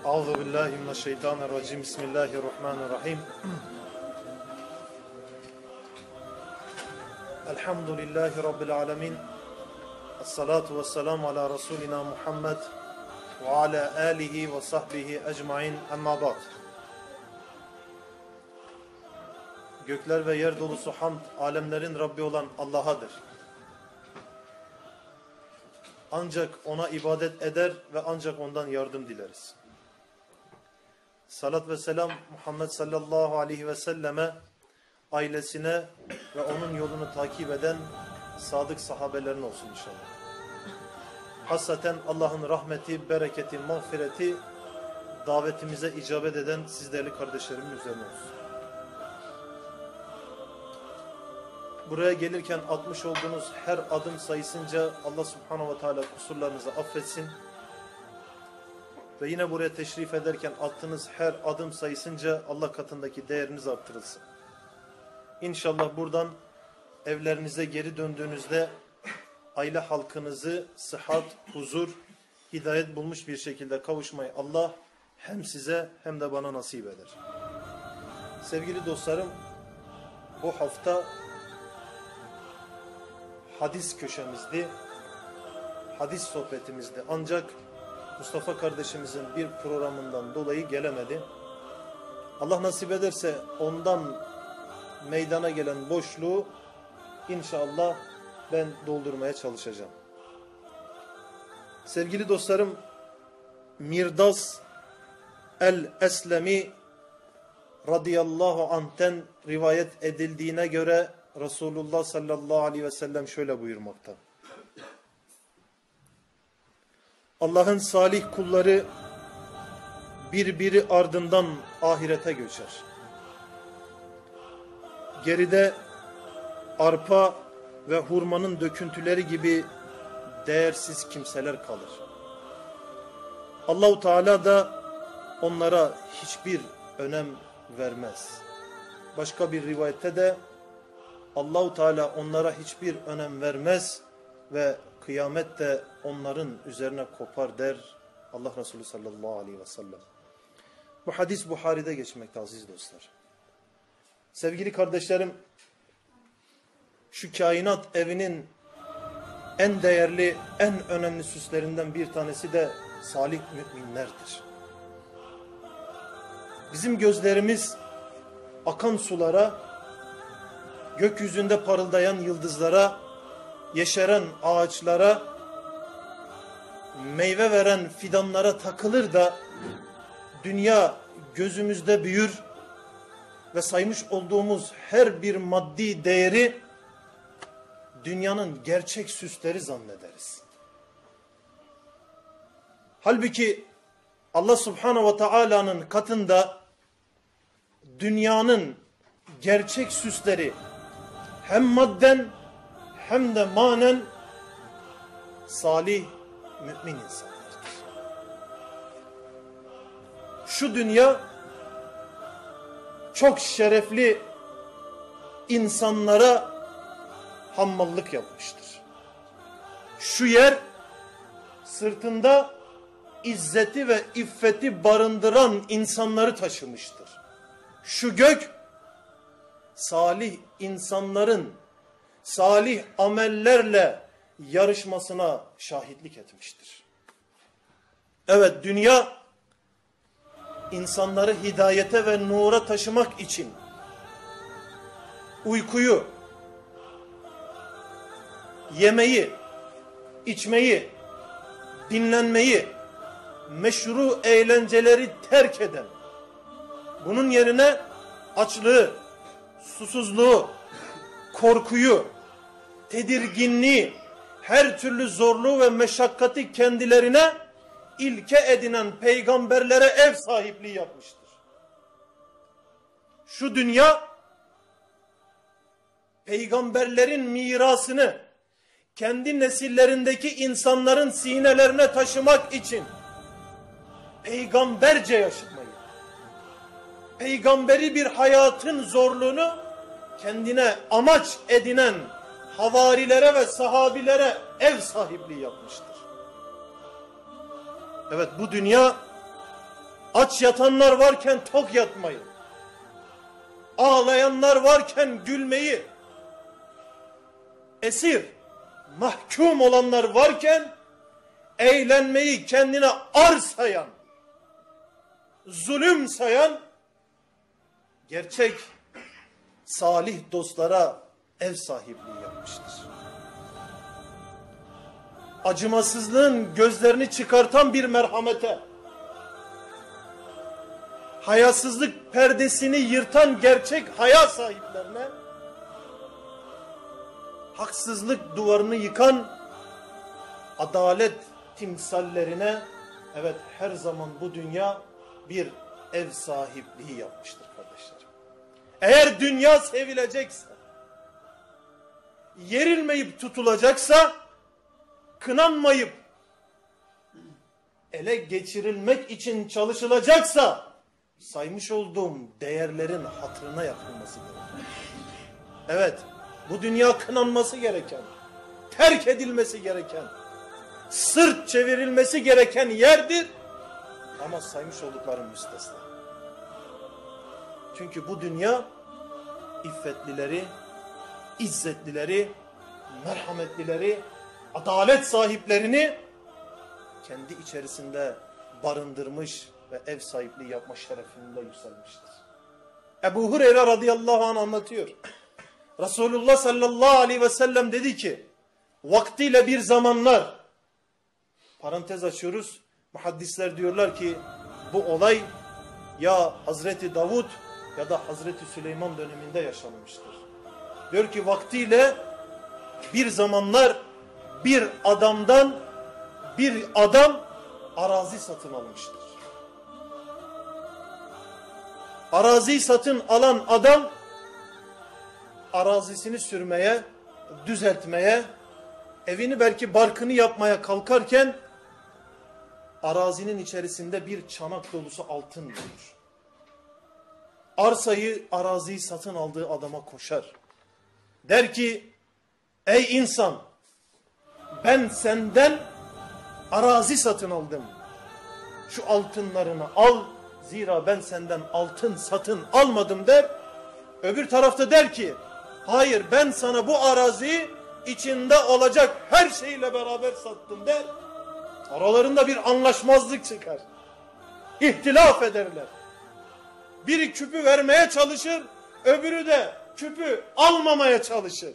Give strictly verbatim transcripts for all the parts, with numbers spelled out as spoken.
Euzu billahi mineşşeytanirracim. Bismillahirrahmanirrahim. Elhamdülillahi rabbil alamin. Essalatu vesselamu ala rasulina Muhammed ve ala alihi ve sahbihi ecmaîn. Amma ba'd. Gökler ve yer dolusu hamd, alemlerin Rabbi olan Allah'adır. Ancak ona ibadet eder ve ancak ondan yardım dileriz. Salat ve selam Muhammed sallallahu aleyhi ve selleme, ailesine ve onun yolunu takip eden sadık sahabelerin olsun inşallah. Hasaten Allah'ın rahmeti, bereketi, mağfireti davetimize icabet eden siz değerli kardeşlerimin üzerine olsun. Buraya gelirken atmış olduğunuz her adım sayısınca Allah subhanahu ve teala kusurlarınızı affetsin. Ve yine buraya teşrif ederken attığınız her adım sayısınca Allah katındaki değeriniz arttırılsın. İnşallah buradan evlerinize geri döndüğünüzde aile halkınızı sıhhat, huzur, hidayet bulmuş bir şekilde kavuşmayı Allah hem size hem de bana nasip eder. Sevgili dostlarım, bu hafta hadis köşemizdi, hadis sohbetimizdi. Ancak Mustafa kardeşimizin bir programından dolayı gelemedi. Allah nasip ederse ondan meydana gelen boşluğu inşallah ben doldurmaya çalışacağım. Sevgili dostlarım, Mirdas el-Eslemi radıyallahu anh'ten rivayet edildiğine göre Resulullah sallallahu aleyhi ve sellem şöyle buyurmakta. Allah'ın salih kulları birbiri ardından ahirete göçer. Geride arpa ve hurmanın döküntüleri gibi değersiz kimseler kalır. Allahu Teala da onlara hiçbir önem vermez. Başka bir rivayette de Allahu Teala onlara hiçbir önem vermez ve kıyamet de onların üzerine kopar der Allah Resulü sallallahu aleyhi ve sellem. Bu hadis Buhari'de geçmekte aziz dostlar. Sevgili kardeşlerim, şu kainat evinin en değerli, en önemli süslerinden bir tanesi de salih müminlerdir. Bizim gözlerimiz akan sulara, gökyüzünde parıldayan yıldızlara, yeşeren ağaçlara, meyve veren fidanlara takılır da dünya gözümüzde büyür ve saymış olduğumuz her bir maddi değeri dünyanın gerçek süsleri zannederiz. Halbuki Allah Subhanahu ve Taala'nın katında dünyanın gerçek süsleri hem madden hem de manen salih mümin insanlardır. Şu dünya çok şerefli insanlara hammallık yapmıştır. Şu yer sırtında izzeti ve iffeti barındıran insanları taşımıştır. Şu gök salih insanların salih amellerle yarışmasına şahitlik etmiştir. Evet, dünya insanları hidayete ve nura taşımak için uykuyu, yemeyi, içmeyi, dinlenmeyi, meşru eğlenceleri terk eden, bunun yerine açlığı, susuzluğu, korkuyu, tedirginliği, her türlü zorluğu ve meşakkati kendilerine ilke edinen peygamberlere ev sahipliği yapmıştır. Şu dünya peygamberlerin mirasını kendi nesillerindeki insanların sinelerine taşımak için peygamberce yaşamayı, peygamberi bir hayatın zorluğunu kendine amaç edinen havarilere ve sahabilere ev sahipliği yapmıştır. Evet, bu dünya Aç yatanlar varken tok yatmayı, ağlayanlar varken gülmeyi, esir, mahkum olanlar varken eğlenmeyi kendine ar sayan, zulüm sayan gerçek salih dostlara ev sahipliği yapmıştır. Acımasızlığın gözlerini çıkartan bir merhamete, hayasızlık perdesini yırtan gerçek haya sahiplerine, haksızlık duvarını yıkan adalet timsallerine, evet, her zaman bu dünya bir ev sahipliği yapmıştır kardeşlerim. Eğer dünya sevilecekse, yerilmeyip tutulacaksa, kınanmayıp ele geçirilmek için çalışılacaksa, saymış olduğum değerlerin hatırına yapılması gerekir. Evet, bu dünya kınanması gereken, terk edilmesi gereken, sırt çevirilmesi gereken yerdir. Ama saymış olduklarım müstesna. Çünkü bu dünya iffetlileri, izzetlileri, merhametlileri, adalet sahiplerini kendi içerisinde barındırmış ve ev sahipliği yapma şerefinde yükselmiştir. Ebu Hureyre radıyallahu anh anlatıyor. Resulullah sallallahu aleyhi ve sellem dedi ki, vaktiyle bir zamanlar, parantez açıyoruz, muhaddisler diyorlar ki bu olay ya Hazreti Davud ya da Hazreti Süleyman döneminde yaşanmıştır. Diyor ki vaktiyle bir zamanlar bir adamdan bir adam arazi satın almıştır. Araziyi satın alan adam arazisini sürmeye, düzeltmeye, evini belki barkını yapmaya kalkarken arazinin içerisinde bir çanak dolusu altın bulur. Arsayı, araziyi satın aldığı adama koşar. Der ki, ey insan, ben senden arazi satın aldım. Şu altınlarını al, zira ben senden altın satın almadım der. Öbür tarafta der ki, hayır, ben sana bu araziyi içinde olacak her şeyle beraber sattım der. Aralarında bir anlaşmazlık çıkar. İhtilaf ederler. Biri küpü vermeye çalışır, öbürü de küpü almamaya çalışır.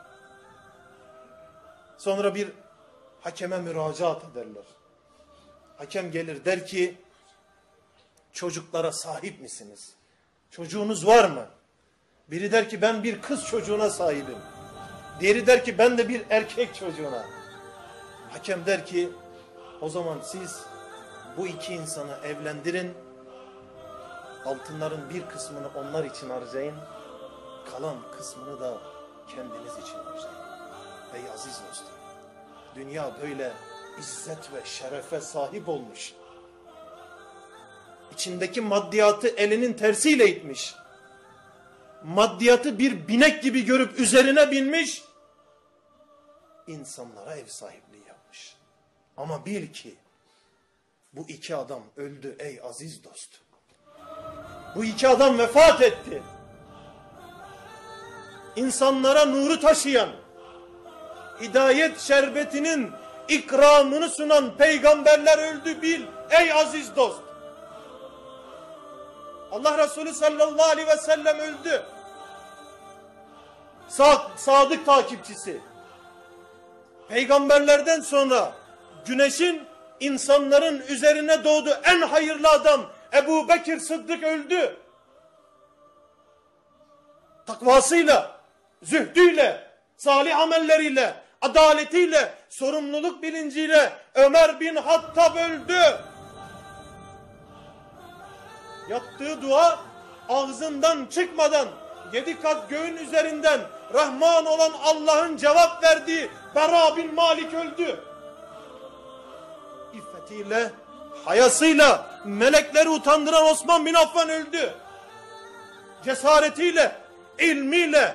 Sonra bir hakeme müracaat ederler. Hakem gelir der ki, çocuklara sahip misiniz? Çocuğunuz var mı? Biri der ki ben bir kız çocuğuna sahibim. Diğeri der ki ben de bir erkek çocuğuna. Hakem der ki o zaman siz bu iki insanı evlendirin. Altınların bir kısmını onlar için harcayın. Kalan kısmını da kendiniz için harcayın. Ey aziz dostum, dünya böyle izzet ve şerefe sahip olmuş. İçindeki maddiyatı elinin tersiyle itmiş. Maddiyatı bir binek gibi görüp üzerine binmiş. İnsanlara ev sahipliği yapmış. Ama bil ki bu iki adam öldü ey aziz dost. Bu iki adam vefat etti. İnsanlara nuru taşıyan, hidayet şerbetinin ikramını sunan peygamberler öldü bil ey aziz dost. Allah Resulü sallallahu aleyhi ve sellem öldü. Sa sadık takipçisi. Peygamberlerden sonra güneşin insanların üzerine doğdu en hayırlı adam Ebu Bekir Sıddık öldü. Takvasıyla, zühdüyle, salih amelleriyle, adaletiyle, sorumluluk bilinciyle Ömer bin Hattab öldü. Yaptığı dua ağzından çıkmadan yedi kat göğün üzerinden Rahman olan Allah'ın cevap verdiği Bera bin Malik öldü. İffetiyle, hayasıyla melekleri utandıran Osman bin Affan öldü. Cesaretiyle, ilmiyle,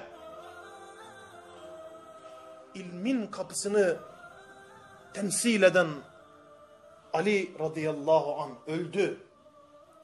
ilmin kapısını temsil eden Ali radıyallahu anh öldü.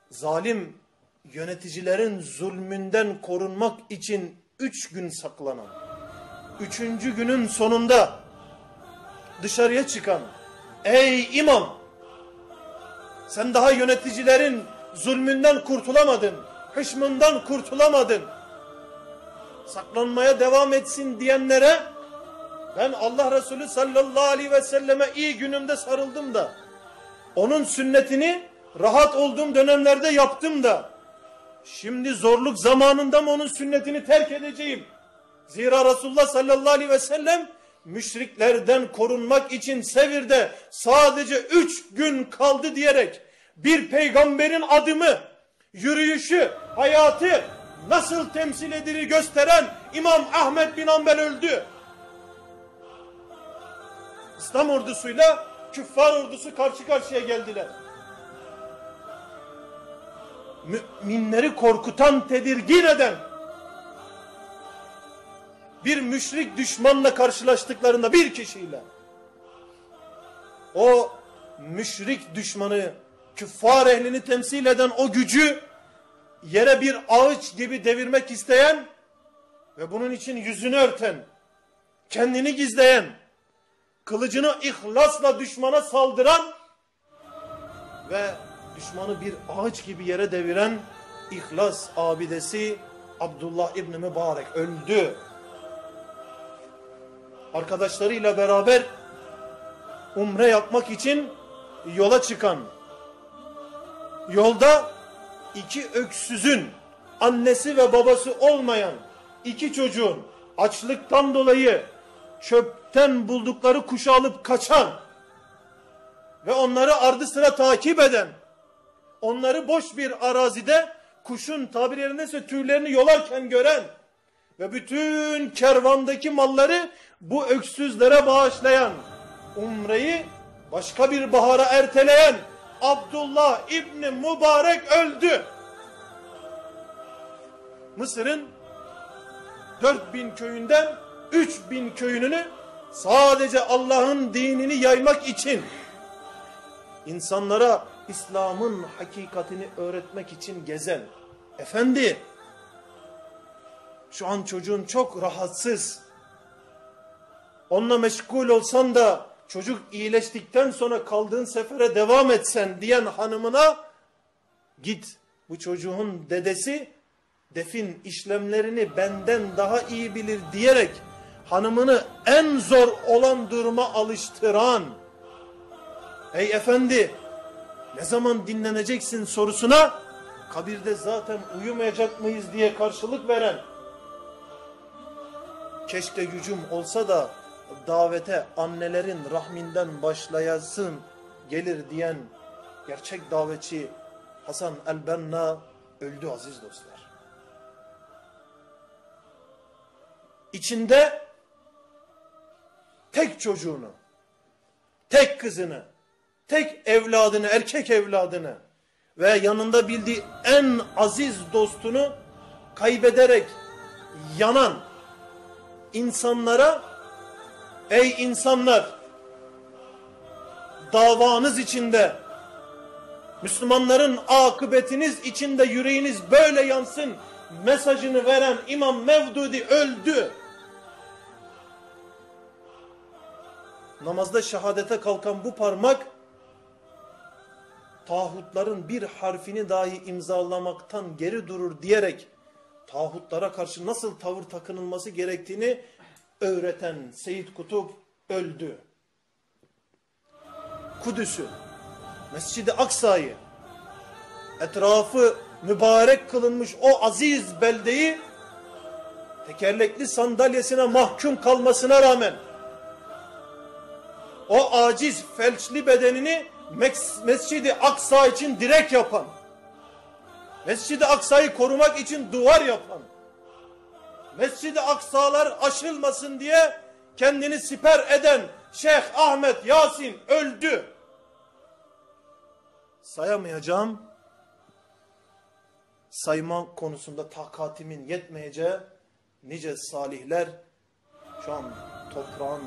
zalim yöneticilerin zulmünden korunmak için üç gün saklanan, üçüncü günün sonunda dışarıya çıkan, ey imam, sen daha yöneticilerin zulmünden kurtulamadın, hışmından kurtulamadın, saklanmaya devam etsin diyenlere, ben Allah Resulü sallallahu aleyhi ve selleme iyi günümde sarıldım da, onun sünnetini rahat olduğum dönemlerde yaptım da, şimdi zorluk zamanında mı onun sünnetini terk edeceğim? Zira Resulullah sallallahu aleyhi ve sellem müşriklerden korunmak için Sevir'de sadece üç gün kaldı diyerek bir peygamberin adımı, yürüyüşü, hayatı nasıl temsil edilir gösteren İmam Ahmed bin Hanbel öldü. İslam ordusuyla küffar ordusu karşı karşıya geldiler. Müminleri korkutan, tedirgin eden bir müşrik düşmanla karşılaştıklarında, bir kişiyle, o müşrik düşmanı, küffar ehlini temsil eden o gücü yere bir ağaç gibi devirmek isteyen ve bunun için yüzünü örten, kendini gizleyen, kılıcını ihlasla düşmana saldıran ve düşmanı bir ağaç gibi yere deviren İhlas abidesi Abdullah İbni Mübarek öldü. Arkadaşlarıyla beraber umre yapmak için yola çıkan, yolda iki öksüzün, annesi ve babası olmayan iki çocuğun açlıktan dolayı çöpten buldukları kuşu alıp kaçan ve onları ardı sıra takip eden, onları boş bir arazide kuşun tabir yerindeyse tüylerini yolarken gören ve bütün kervandaki malları bu öksüzlere bağışlayan, umreyi başka bir bahara erteleyen Abdullah İbni Mübarek öldü. Mısır'ın dört bin köyünden üç bin köyünü sadece Allah'ın dinini yaymak için, insanlara İslam'ın hakikatini öğretmek için gezen efendi, şu an çocuğun çok rahatsız, onunla meşgul olsan da çocuk iyileştikten sonra kaldığın sefere devam etsen diyen hanımına, git bu çocuğun dedesi defin işlemlerini benden daha iyi bilir diyerek hanımını en zor olan duruma alıştıran, ey efendi ne zaman dinleneceksin sorusuna, kabirde zaten uyumayacak mıyız diye karşılık veren, keşke gücüm olsa da davete annelerin rahminden başlayasın gelir diyen gerçek davetçi Hasan el-Benna öldü aziz dostlar. İçinde tek çocuğunu, tek kızını, tek evladını, erkek evladını ve yanında bildiği en aziz dostunu kaybederek yanan insanlara, ey insanlar, davanız içinde, Müslümanların akıbetiniz içinde yüreğiniz böyle yansın mesajını veren İmam Mevdudi öldü. Namazda şehadete kalkan bu parmak, tağutların bir harfini dahi imzalamaktan geri durur diyerek tağutlara karşı nasıl tavır takınılması gerektiğini öğreten Seyyid Kutup öldü. Kudüs'ü, Mescid-i Aksa'yı, etrafı mübarek kılınmış o aziz beldeyi tekerlekli sandalyesine mahkum kalmasına rağmen o aciz felçli bedenini Mescid-i Aksa için direk yapan, Mescid-i Aksa'yı korumak için duvar yapan, Mescid-i Aksalar aşılmasın diye kendini siper eden Şeyh Ahmet Yasin öldü. Sayamayacağım, sayma konusunda takatimin yetmeyeceği nice salihler şu an toprağın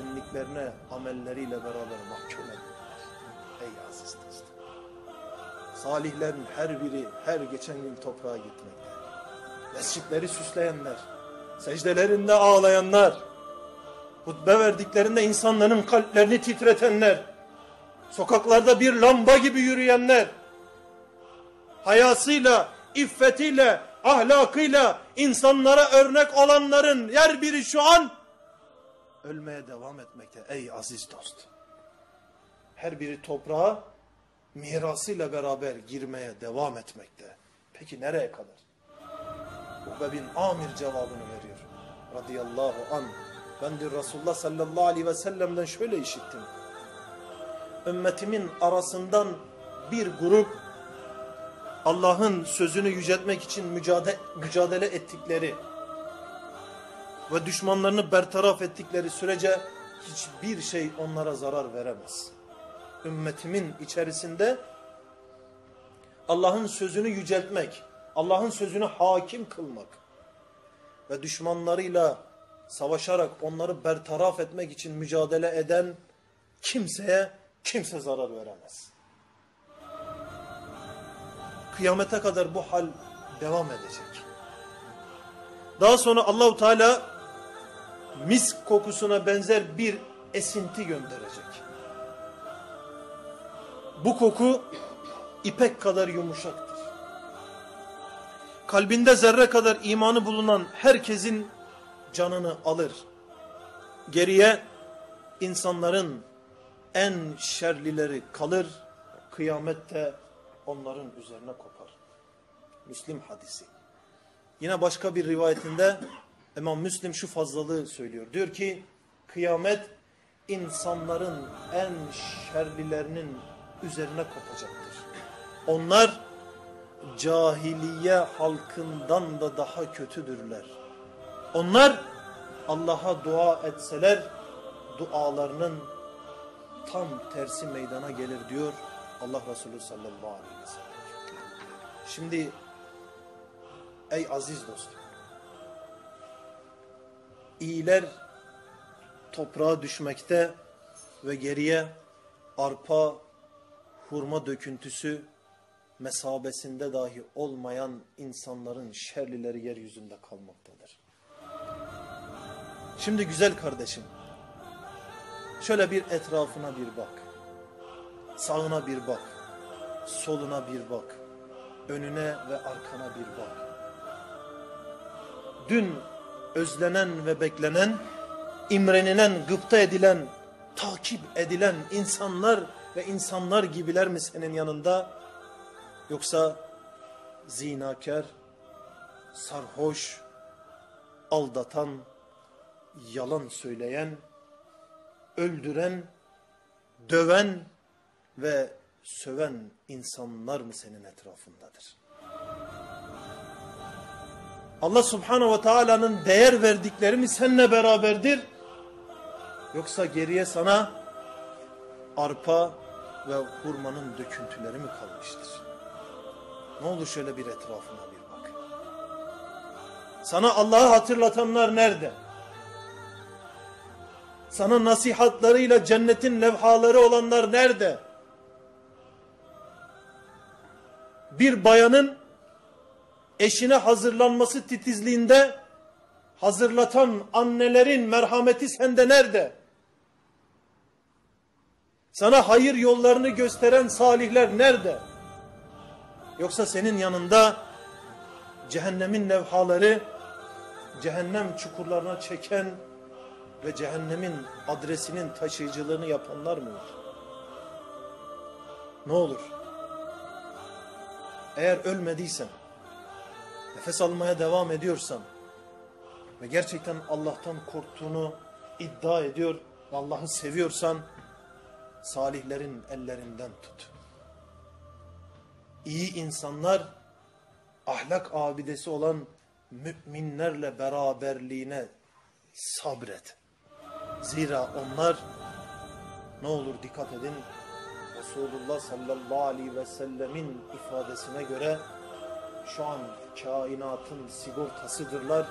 derinliklerine amelleriyle beraber mahkum edildiler. Ey aziz dostum, Salihlerin her biri her geçen gün toprağa gitmekte. Mescitleri süsleyenler, secdelerinde ağlayanlar, hutbe verdiklerinde insanların kalplerini titretenler, sokaklarda bir lamba gibi yürüyenler, hayasıyla, iffetiyle, ahlakıyla insanlara örnek olanların her biri şu an ölmeye devam etmekte ey aziz dost. Her biri toprağa mirasıyla beraber girmeye devam etmekte. Peki nereye kadar? Ukbe bin Amir cevabını veriyor. Radıyallahu anh. Ben de Resulullah sallallahu aleyhi ve sellem'den şöyle işittim. Ümmetimin arasından bir grup Allah'ın sözünü yüceltmek için mücadele, mücadele ettikleri ve düşmanlarını bertaraf ettikleri sürece hiçbir şey onlara zarar veremez. Ümmetimin içerisinde Allah'ın sözünü yüceltmek, Allah'ın sözünü hakim kılmak ve düşmanlarıyla savaşarak onları bertaraf etmek için mücadele eden kimseye kimse zarar veremez. Kıyamete kadar bu hal devam edecek. Daha sonra Allahu Teala misk kokusuna benzer bir esinti gönderecek. Bu koku ipek kadar yumuşaktır. Kalbinde zerre kadar imanı bulunan herkesin canını alır. Geriye insanların en şerlileri kalır. Kıyamette onların üzerine kopar. Müslim hadisi. Yine başka bir rivayetinde İmam Müslim şu fazlalığı söylüyor. Diyor ki kıyamet insanların en şerlilerinin üzerine kopacaktır. Onlar cahiliye halkından da daha kötüdürler. Onlar Allah'a dua etseler dualarının tam tersi meydana gelir diyor Allah Resulü sallallahu aleyhi ve sellem. Şimdi ey aziz dostum, iyiler toprağa düşmekte ve geriye arpa, hurma döküntüsü mesabesinde dahi olmayan insanların şerlileri yeryüzünde kalmaktadır. Şimdi güzel kardeşim, şöyle bir etrafına bir bak. Sağına bir bak. Soluna bir bak. Önüne ve arkana bir bak. Dün özlenen ve beklenen, imrenilen, gıpta edilen, takip edilen insanlar ve insanlar gibiler mi senin yanında? Yoksa zinakar, sarhoş, aldatan, yalan söyleyen, öldüren, döven ve söven insanlar mı senin etrafındadır? Allah Subhanahu ve Taala'nın değer verdikleri mi seninle beraberdir? Yoksa geriye sana arpa ve hurmanın döküntüleri mi kalmıştır? Ne olur şöyle bir etrafına bir bak. Sana Allah'ı hatırlatanlar nerede? Sana nasihatlarıyla cennetin levhaları olanlar nerede? Bir bayanın eşine hazırlanması titizliğinde hazırlatan annelerin merhameti sende nerede? Sana hayır yollarını gösteren salihler nerede? Yoksa senin yanında cehennemin levhaları, cehennem çukurlarına çeken ve cehennemin adresinin taşıyıcılığını yapanlar mı var? Ne olur? Eğer ölmediysen, nefes almaya devam ediyorsan ve gerçekten Allah'tan korktuğunu iddia ediyor ve Allah'ı seviyorsan salihlerin ellerinden tut. İyi insanlar, ahlak abidesi olan müminlerle beraberliğine sabret. Zira onlar, ne olur dikkat edin, Resulullah sallallahu aleyhi ve sellemin ifadesine göre şu an kainatın sigortasıdırlar.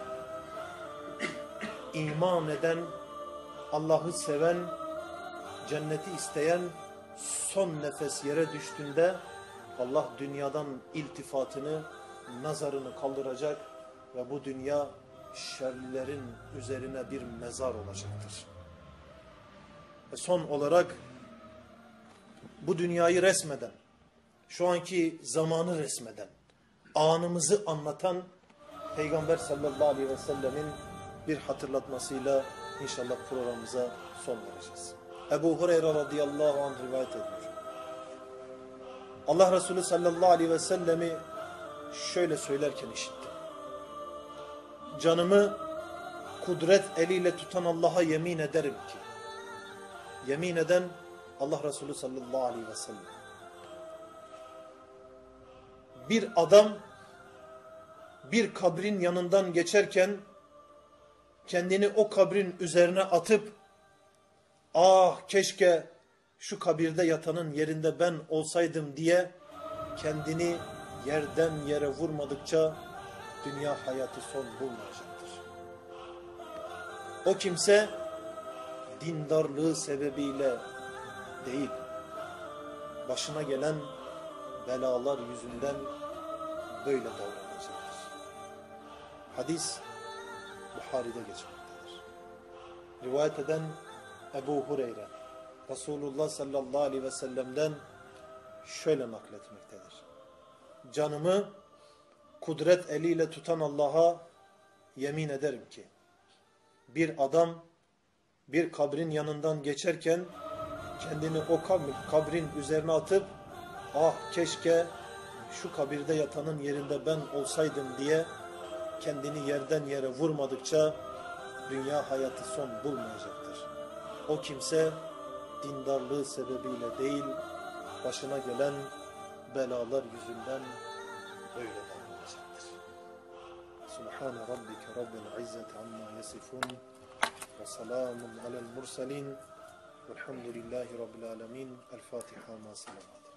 İman eden, Allah'ı seven, cenneti isteyen son nefes yere düştüğünde Allah dünyadan iltifatını, nazarını kaldıracak ve bu dünya şerlilerin üzerine bir mezar olacaktır. Ve son olarak bu dünyayı resmeden, şu anki zamanı resmeden, anımızı anlatan Peygamber sallallahu aleyhi ve sellemin bir hatırlatmasıyla inşallah programımıza son vereceğiz. Ebu Hureyre radıyallahu anh rivayet ediyor. Allah Resulü sallallahu aleyhi ve sellemi şöyle söylerken işittim. Canımı kudret eliyle tutan Allah'a yemin ederim ki, yemin eden Allah Resulü sallallahu aleyhi ve sellem. Bir adam bir kabrin yanından geçerken kendini o kabrin üzerine atıp ah keşke şu kabirde yatanın yerinde ben olsaydım diye kendini yerden yere vurmadıkça dünya hayatı son bulmayacaktır. O kimse dindarlığı sebebiyle değil, başına gelen belalar yüzünden böyle davranacaktır. Hadis Buhari'de geçmektedir. Rivayet eden Ebu Hureyre Resulullah sallallahu aleyhi ve sellem'den şöyle nakletmektedir. Canımı kudret eliyle tutan Allah'a yemin ederim ki bir adam bir kabrin yanından geçerken kendini o kabrin üzerine atıp ah keşke şu kabirde yatanın yerinde ben olsaydım diye kendini yerden yere vurmadıkça dünya hayatı son bulmayacaktır. O kimse dindarlığı sebebiyle değil, başına gelen belalar yüzünden böyle davranacaktır. Subhane rabbike rabbil izzeti amma yasifun ve selamun alel murselin velhamdülillahi rabbil alemin. El Fatiha ma salavat.